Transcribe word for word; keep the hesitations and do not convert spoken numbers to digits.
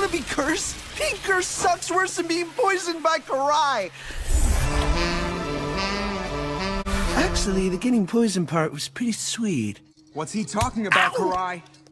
to be cursed. Being cursed sucks worse than being poisoned by Karai. Actually, the getting poisoned part was pretty sweet. What's he talking about, Ow! Karai?